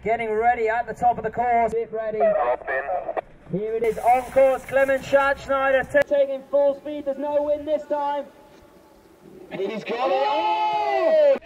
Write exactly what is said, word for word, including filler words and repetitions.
getting ready at the top of the course. Get ready. Here it is on course. Clemens Schatzschneider taking full speed. There's no wind this time. He's got it. Oh!